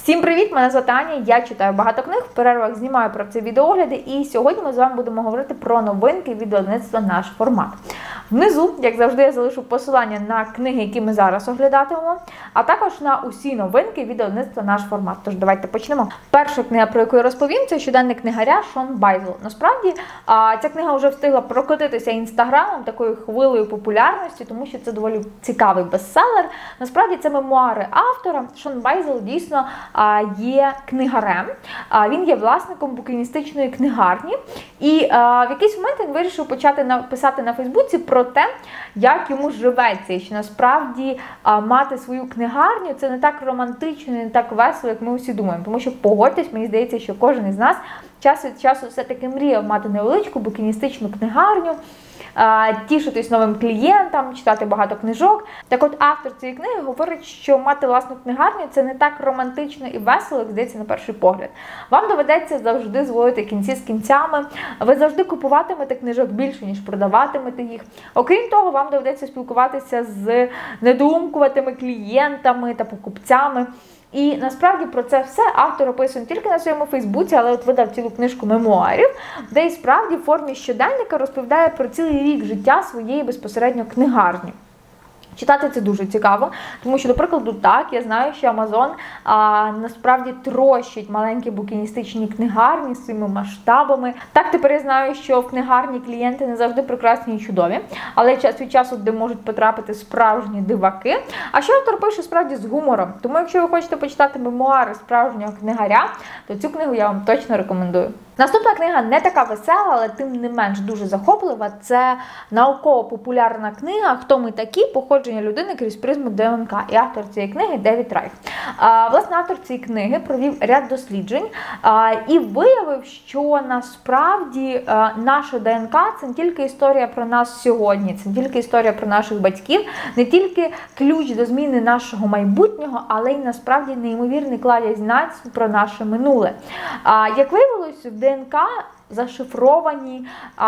Всім привіт! Мене звати Аня, я читаю багато книг, в перервах знімаю про це відеоогляди, і сьогодні ми з вами будемо говорити про новинки від видавництва «Наш формат». Внизу, як завжди, я залишу посилання на книги, які ми зараз оглядатимемо, а також на усі новинки від видавництва «Наш формат». Тож давайте почнемо. Перша книга, про яку я розповім, це «Щоденник книгаря» Шон Байзл. Насправді, ця книга вже встигла прокотитися інстаграмом такою хвилею популярності, тому що це доволі цікавий бестселер. Насправді, це мемуари автора. Шон Байзл дійсно є книгарем, він є власником букіністичної книгарні, і в якийсь момент він вирішив почати писати на Фейсбуці про те, як йому живеться, і що насправді мати свою книгарню – це не так романтично, не так весело, як ми усі думаємо, тому що, погодьтесь, мені здається, що кожен із нас час від часу все-таки мріяв мати невеличку букіністичну книгарню, тішитись новим клієнтам, читати багато книжок. Так от автор цієї книги говорить, що мати власну книгарню – це не так романтично і весело, як здається на перший погляд. Вам доведеться завжди зводити кінці з кінцями, ви завжди купуватимете книжок більше, ніж продаватимете їх. Окрім того, вам доведеться спілкуватися з недоумкуватими клієнтами та покупцями. І насправді про це все автор описує не тільки на своєму Фейсбуці, але от видав цілу книжку мемуарів, де і справді в формі щоденника розповідає про цілий рік життя своєї безпосередньо книгарні. Читати це дуже цікаво, тому що, до прикладу, так, я знаю, що Amazon насправді трощить маленькі букіністичні книгарні з своїми масштабами. Так, тепер я знаю, що в книгарні клієнти не завжди прекрасні і чудові, але час від часу, де можуть потрапити справжні диваки. А що автор пише справді з гумором. Тому, якщо ви хочете почитати мемуари справжнього книгаря, то цю книгу я вам точно рекомендую. Наступна книга не така весела, але тим не менш дуже захоплива. Це науково-популярна книга «Хто ми такі? Походження людини крізь призму ДНК». І автор цієї книги Девід Райх. Власне, автор цієї книги провів ряд досліджень і виявив, що насправді наша ДНК – це не тільки історія про нас сьогодні, це не тільки історія про наших батьків, не тільки ключ до зміни нашого майбутнього, але й насправді неймовірний кладезь знань про наше минуле. Як виявилось, в ДНК зашифровані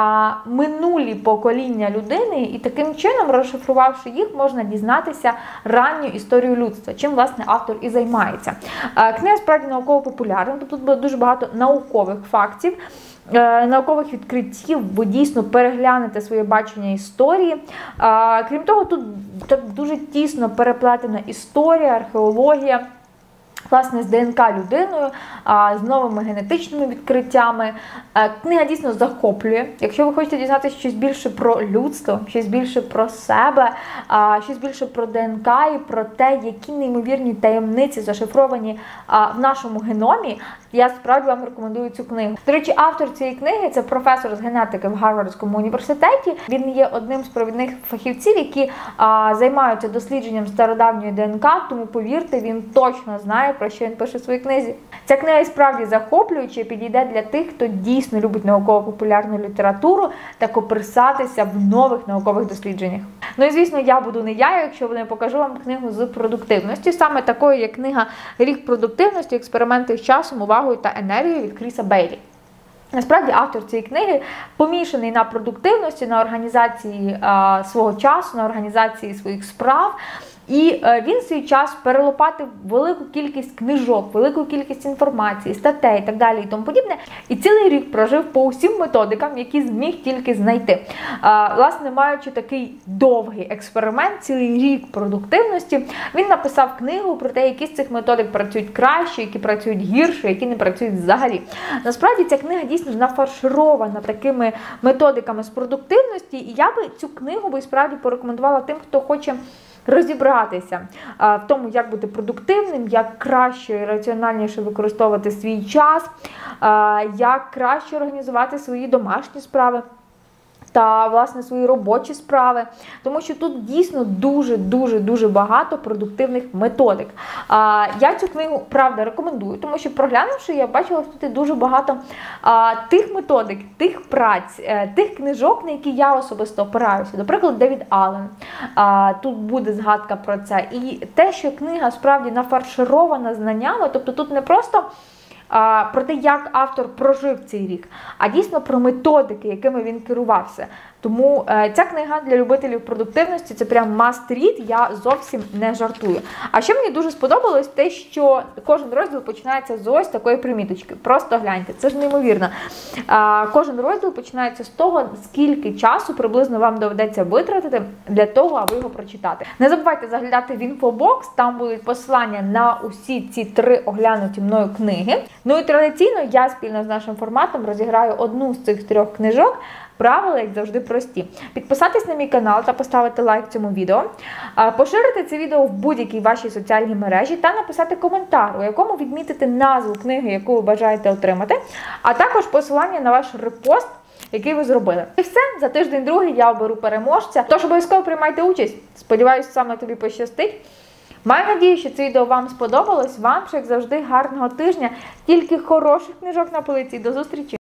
минулі покоління людини, і таким чином, розшифрувавши їх, можна дізнатися ранню історію людства, чим, власне, автор і займається. Книга справді науково-популярна, тобто тут було дуже багато наукових фактів, наукових відкриттів, ви дійсно переглянете своє бачення історії. Крім того, тут дуже тісно переплетена історія, археологія, власне, з ДНК людиною, з новими генетичними відкриттями. Книга дійсно захоплює. Якщо ви хочете дізнатися щось більше про людство, щось більше про себе, щось більше про ДНК і про те, які неймовірні таємниці зашифровані в нашому геномі, я справді вам рекомендую цю книгу. До речі, автор цієї книги – це професор з генетики в Гарвардському університеті. Він є одним з провідних фахівців, які займаються дослідженням стародавньої ДНК, тому, повірте, він точно знає, про що він пише в своїй книзі. Ця книга і справді захоплююча і підійде для тих, хто дійсно любить науково-популярну літературу та копирсатися в нових наукових дослідженнях. Ну і, звісно, я буду не я, якщо не покажу вам книгу з продуктивності, саме такою, як книга «Рік продуктивності. Експерименти з часом, увагою та енергією» від Кріса Бейлі. Насправді, автор цієї книги помішаний на продуктивності, на організації свого часу, на організації своїх справ. І він в свій час перелопатив велику кількість книжок, велику кількість інформації, статей і так далі і тому подібне. І цілий рік прожив по усім методикам, які зміг тільки знайти. Власне, маючи такий довгий експеримент, цілий рік продуктивності, він написав книгу про те, які з цих методик працюють краще, які працюють гірше, які не працюють взагалі. Насправді, ця книга дійсно нафарширована такими методиками з продуктивності, і я би цю книгу справді порекомендувала тим, хто хоче розібратися в тому, як бути продуктивним, як краще і раціональніше використовувати свій час, як краще організувати свої домашні справи та, власне, свої робочі справи, тому що тут дійсно дуже багато продуктивних методик. Я цю книгу, правда, рекомендую, тому що, проглянувши, я бачила, що тут дуже багато тих методик, тих праць, тих книжок, на які я особисто опираюся. До прикладу, Девід Аллен. Тут буде згадка про це. І те, що книга справді нафарширована знаннями, тобто тут не просто про те, як автор прожив цей рік, а дійсно про методики, якими він керувався. Тому ця книга для любителів продуктивності – це прям must read, я зовсім не жартую. А ще мені дуже сподобалось те, що кожен розділ починається з ось такої приміточки. Просто гляньте, це ж неймовірно. Кожен розділ починається з того, скільки часу приблизно вам доведеться витратити для того, аби його прочитати. Не забувайте заглядати в інфобокс, там будуть посилання на усі ці 3 оглянуті мною книги. Ну і традиційно я спільно з нашим форматом розіграю одну з цих 3 книжок. Правила, як завжди, прості. Підписатись на мій канал та поставити лайк цьому відео, поширити це відео в будь-якій вашій соціальній мережі та написати коментар, у якому відмітити назву книги, яку ви бажаєте отримати, а також посилання на ваш репост, який ви зробили. І все, за тиждень-другий я оберу переможця. Тож обов'язково приймайте участь. Сподіваюсь, саме тобі пощастить. Маю надію, що це відео вам сподобалось. Вам, як завжди, гарного тижня, тільки хороших книжок на полиці. До зустрічі!